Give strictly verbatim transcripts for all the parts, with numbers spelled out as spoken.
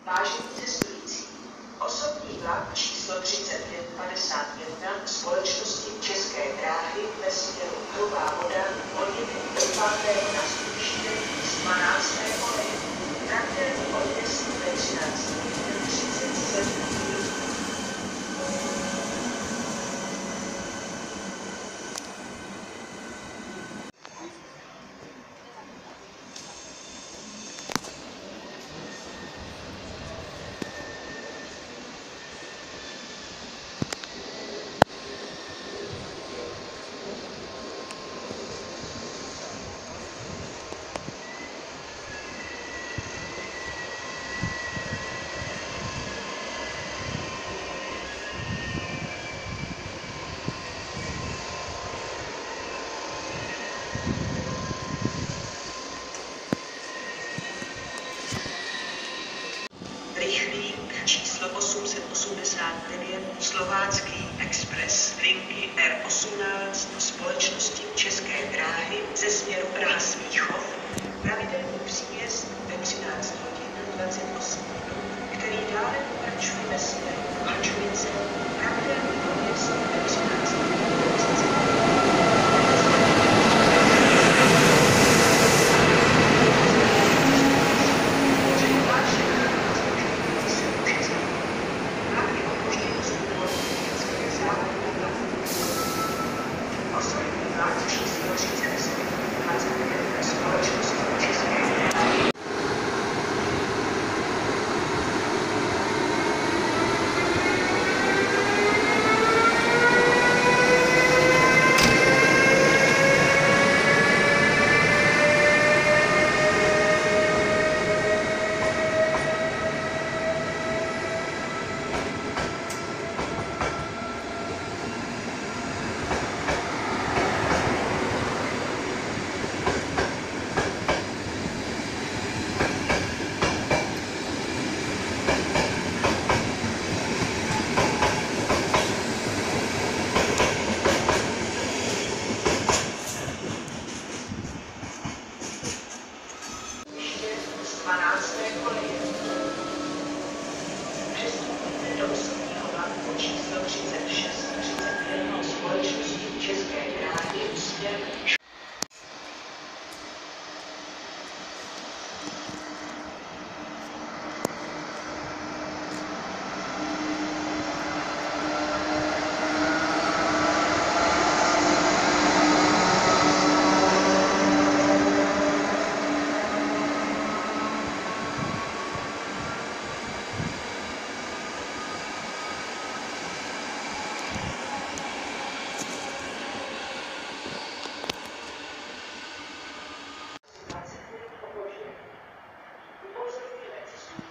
Vážení cestující, osobní vlak číslo třicet pět padesát jedna společnosti České dráhy ve směru Hrubá Voda odjede do pátého nástupiště z dvanácté koleje. Pravidelný odjezd ve třináct hodin třicet sedm minut. Rychlík číslo osm set osmdesát devět Slovácký Express linky R osmnáct společnosti České dráhy ze směru Praha-Smíchov, pravidelný příjezd ve třináct hodin dvacet osm minut, který dále pokračuje ve směru Hačovice, pravidelný odjezd ve třináct hodin třicet minut. dvanácté koleje. Přestupujte do osobního vlaku číslo třicet šest třicet jedna společnosti České dráhy směr.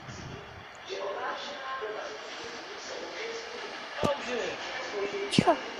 Ticho.